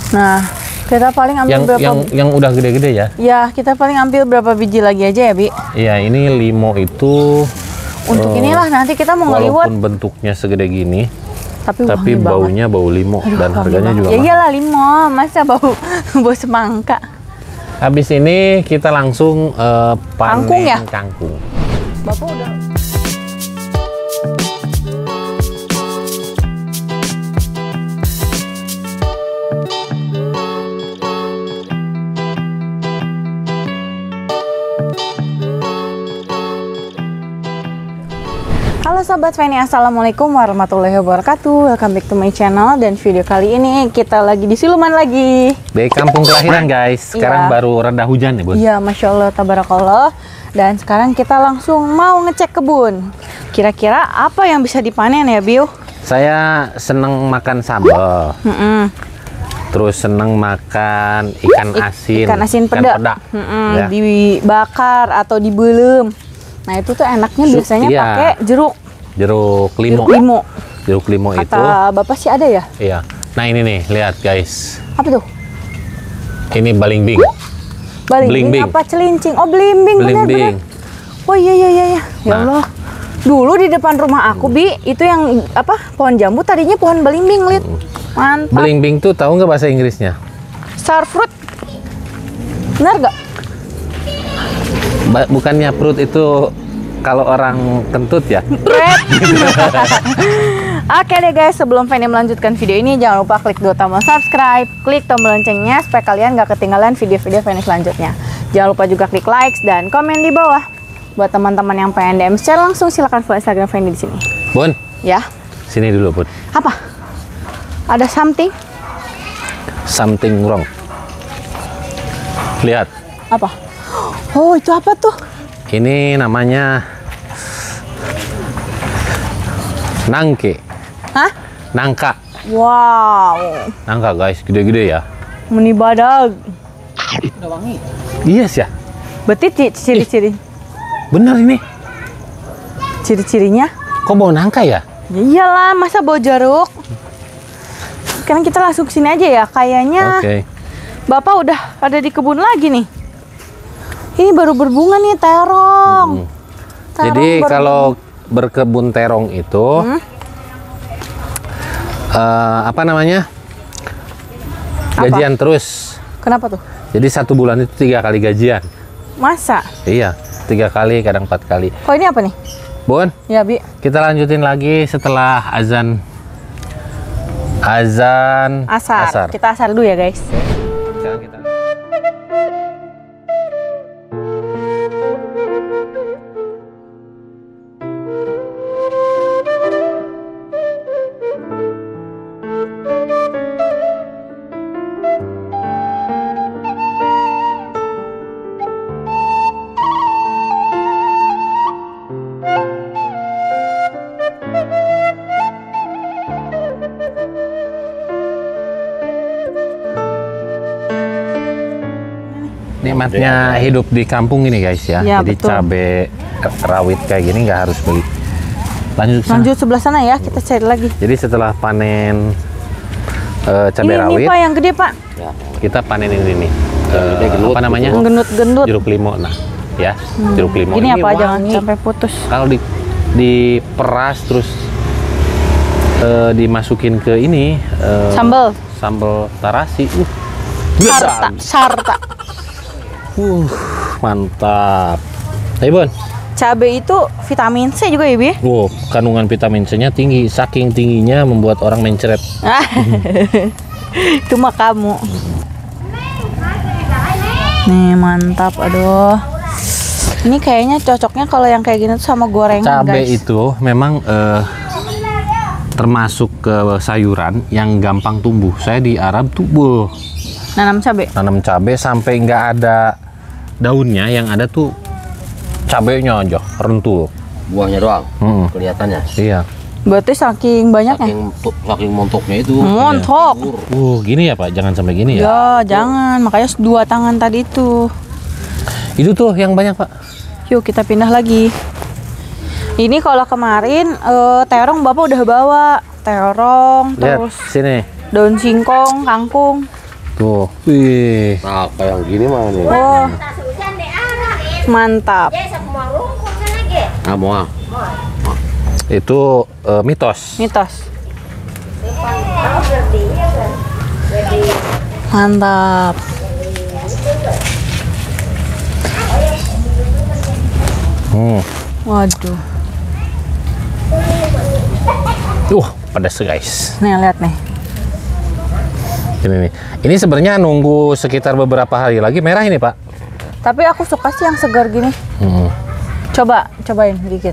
Nah, kita paling ambil yang udah gede-gede ya? Ya, kita paling ambil berapa biji lagi aja ya, Bi? Iya, ini limo itu untuk inilah nanti kita mau ngeliwat. Walaupun bentuknya segede gini, tapi baunya bau limo. Aduh, dan harganya juga mahal. Ya iyalah limo, masa bau semangka. Habis ini kita langsung panen kangkung. Bapak udah. Halo sahabat Feni, assalamualaikum warahmatullahi wabarakatuh. Welcome back to my channel. Dan video kali ini kita lagi di Siluman lagi. Di kampung kelahiran guys. Sekarang baru reda hujan ya Bun? Iya, Masya Allah, tabarakallah. Dan sekarang kita langsung mau ngecek kebun. Kira-kira apa yang bisa dipanen ya Biu? Saya seneng makan sambal. Terus seneng makan ikan asin. Ikan asin peda. Ya. Dibakar atau dibelem. Nah itu tuh enaknya biasanya pakai jeruk limo. Jeruk limo itu. Kata Bapak sih ada ya? Iya. Nah ini nih, lihat guys. Apa tuh? Ini balimbing. Balimbing apa celincing? Oh belimbing. Bener. Oh iya. Ya Allah. Dulu di depan rumah aku Bi, itu yang apa? Pohon jambu tadinya pohon belimbing, Lid. Mantap. Belimbing tuh tahu nggak bahasa Inggrisnya? Starfruit. Benar nggak? Bukannya fruit itu kalau orang kentut ya? Oke deh guys, sebelum Feni melanjutkan video ini, jangan lupa klik dua tombol subscribe, klik tombol loncengnya supaya kalian nggak ketinggalan video-video Feni selanjutnya. Jangan lupa juga klik likes dan komen di bawah. Buat teman-teman yang pengen DM secara langsung, silahkan follow Instagram Feni di sini. Bun, ya. Sini dulu Bun. Apa? Ada something wrong. Lihat. Apa? Oh, itu apa tuh? Ini namanya nangke. Hah? Nangka. Wow. Nangka guys, gede-gede ya. Meni badag. Udah wangi. Iya yes, ya. Berarti ciri-ciri. Bener ini. Ciri-cirinya? Kok bau nangka ya? Ya iyalah, masa bau jeruk? Kan kita langsung ke sini aja ya. Kayaknya Bapak udah ada di kebun lagi nih. Ini baru berbunga nih terong. Jadi kalau berkebun terong itu apa namanya? Gajian terus. Kenapa tuh? Jadi 1 bulan itu 3 kali gajian. Masa? Iya, 3 kali kadang 4 kali. Kok ini apa nih? Bun? Ya Bi. Kita lanjutin lagi setelah azan asar. Kita asar dulu ya guys. Sekarang kita nikmatnya hidup di kampung ini guys ya. Jadi betul. Cabai rawit kayak gini nggak harus beli. Lanjut sebelah sana ya, kita cari lagi. Jadi setelah panen cabai rawit, ini Pak yang gede Pak. Kita panen ini nih. Apa namanya? Gendut. Jeruk limo. Nah, ya jeruk limo. Ini apa? Jangan sampai putus. Kalau diperas terus dimasukin ke ini sambal tarasi. Sarta. Mantap. Ayo Bun. Cabai itu vitamin C juga ya Bi? Wow, kandungan vitamin C-nya tinggi. Saking tingginya membuat orang mencret. Itu mah kamu. Nih mantap, aduh. Ini kayaknya cocoknya kalau yang kayak gini tuh sama gorengan cabai guys. Itu memang termasuk ke sayuran yang gampang tumbuh. Saya di Arab tuh nanam cabai sampai nggak ada daunnya, yang ada tuh cabainya aja rentul, buahnya doang kelihatannya. Iya, berarti saking banyaknya, saking montoknya itu. Montok. Gini ya Pak, jangan sampai gini ya. Ya jangan, makanya 2 tangan tadi itu tuh yang banyak Pak. Yuk kita pindah lagi. Ini kalau kemarin terong Bapak udah bawa terong. Lihat, terus sini daun singkong, kangkung. Tuh, wih. Nah, kayak gini mah nih. Oh, mantap. Nah, mau. Itu mitos. Mitos. Mantap. Waduh. Pedas guys. Nih lihat nih. Ini nih. Ini sebenarnya nunggu sekitar beberapa hari lagi merah ini, Pak. Tapi aku suka sih yang segar gini. Cobain dikit.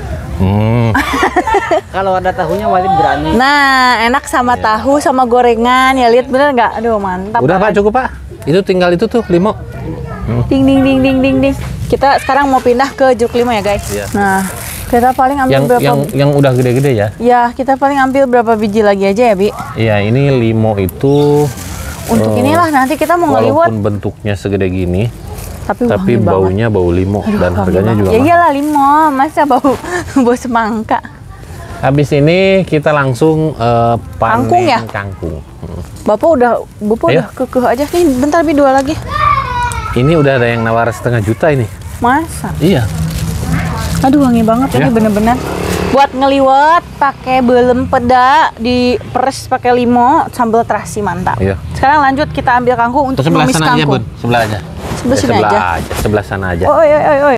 Kalau ada tahunya Walid berani. Nah, enak sama tahu sama gorengan ya, lihat bener nggak? Aduh, mantap. Udah Pak, cukup Pak. Itu tinggal itu tuh limo. Ding ding ding ding ding ding. Kita sekarang mau pindah ke jeruk limo ya guys. Iya. Nah, kita paling ambil yang udah gede-gede ya? Ya, kita paling ambil berapa biji lagi aja ya, Bi? Iya, ini limo itu untuk inilah nanti kita mau ngeliwat. Walaupun bentuknya segede gini, tapi baunya bau limo. Aduh, dan harganya juga ya mahal. iyalah limo, masa bau semangka. Habis ini kita langsung panen Kangkung ya? kangkung. Bapak udah kekeh aja nih, bentar Bi, 2 lagi. Ini udah ada yang nawar 1,5 juta ini. Masa? Iya. Aduh, wangi banget ini bener-bener. Buat ngeliwet pakai belem peda, diperes pakai limo, sambal terasi mantap. Iya. Sekarang lanjut kita ambil kangkung untuk Sebelah numis sana aja, kangkung. Bun. Sebelah aja. Sebelah sini aja. Sebelah sana aja. Oi.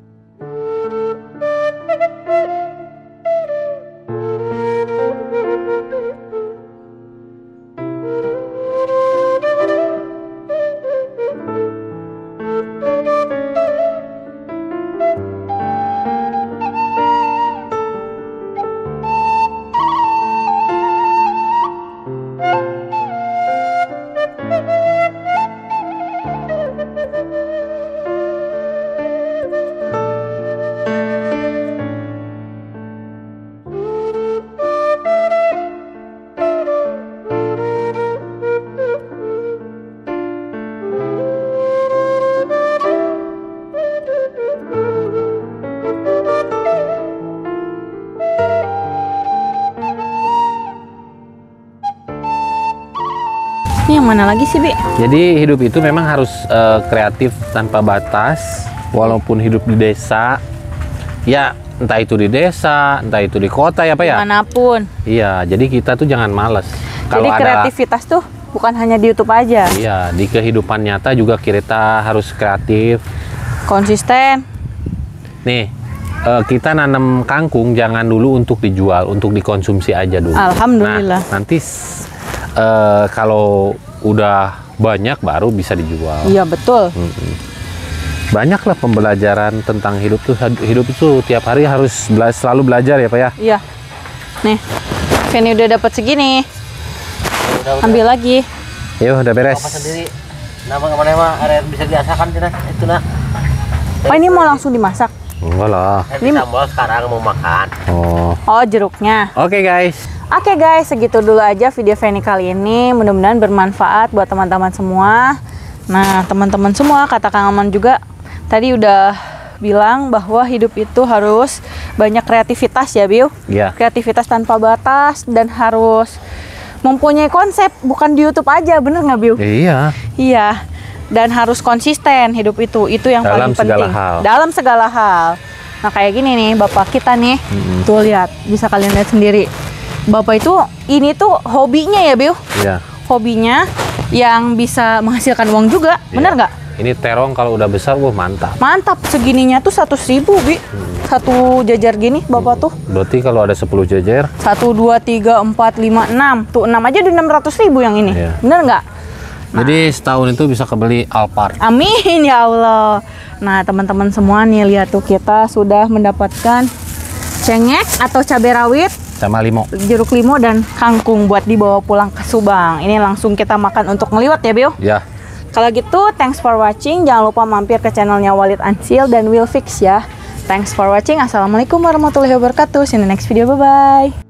Ini yang mana lagi sih, Bi? Jadi hidup itu memang harus kreatif tanpa batas, walaupun hidup di desa. Ya, entah itu di desa, entah itu di kota ya, Pak ya. Manapun. Iya, jadi kita tuh jangan males. Jadi kreativitas tuh bukan hanya di YouTube aja. Iya, di kehidupan nyata juga kita harus kreatif. Konsisten. Nih, kita nanam kangkung jangan dulu untuk dijual, untuk dikonsumsi aja dulu. Alhamdulillah. Nah, nanti kalau udah banyak baru bisa dijual. Iya, betul. Banyak lah pembelajaran tentang hidup tuh. Hidup itu tiap hari harus selalu belajar ya, Pak ya. Iya. Nih, Feni udah dapat segini. Ambil lagi. Yuk, udah beres. Apa sendiri? Nama kemana mah area bisa diasakan cina itu nah. Oh, ini mau langsung dimasak? Enggak lah. Ini sambal sekarang mau makan. Oh, jeruknya. Oke, guys. Oke guys, segitu dulu aja video Feni kali ini. Mudah-mudahan bermanfaat buat teman-teman semua. Nah, teman-teman semua, kata Kang Aman juga tadi udah bilang bahwa hidup itu harus banyak kreativitas ya, Biu. Iya. Kreativitas tanpa batas dan harus mempunyai konsep, bukan di YouTube aja, bener nggak, Biu? Iya. Iya. Dan harus konsisten hidup itu yang Dalam paling penting. segala hal. Dalam segala hal. Nah, kayak gini nih, Bapak kita nih. Tuh lihat, bisa kalian lihat sendiri. Bapak itu ini tuh hobinya ya, Biu? Iya. Hobinya yang bisa menghasilkan uang juga, bener nggak? Ini terong kalau udah besar, mantap. Mantap, segininya tuh 100.000, Bi. Satu jajar gini, Bapak tuh. Berarti kalau ada 10 jajar. 1, 2, 3, 4, 5, 6. Tuh 6 aja udah 600.000 yang ini. Iya. Bener nggak? Jadi setahun itu bisa kebeli Alphard. Amin ya Allah. Nah, teman-teman semua nih, lihat tuh kita sudah mendapatkan cengek atau cabai rawit, Sama limo. jeruk limo dan kangkung buat dibawa pulang ke Subang. Ini langsung kita makan untuk ngeliwat ya, Biu. Ya. Kalau gitu, thanks for watching. Jangan lupa mampir ke channelnya Walid Ansil dan Will Fix ya. Thanks for watching. Assalamualaikum warahmatullahi wabarakatuh. See you in the next video. Bye-bye.